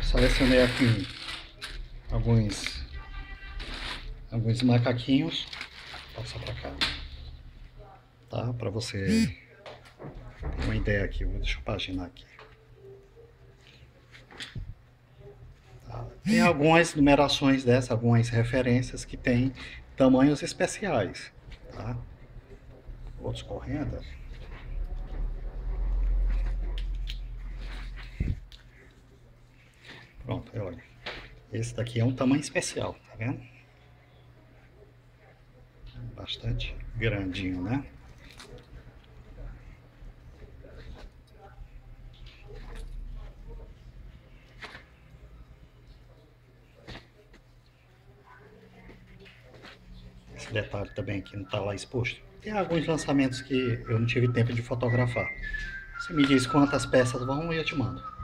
Selecionei aqui alguns macaquinhos. Vou passar pra cá, tá? Pra você ter uma ideia aqui. Deixa eu paginar aqui. Tá? Tem algumas numerações dessas, algumas referências que tem tamanhos especiais, tá? Outros correndo. Pronto, olha. Esse daqui é um tamanho especial, tá vendo? Bastante grandinho, né? Esse detalhe também que não está lá exposto. Tem alguns lançamentos que eu não tive tempo de fotografar. Você me diz quantas peças vão e eu te mando.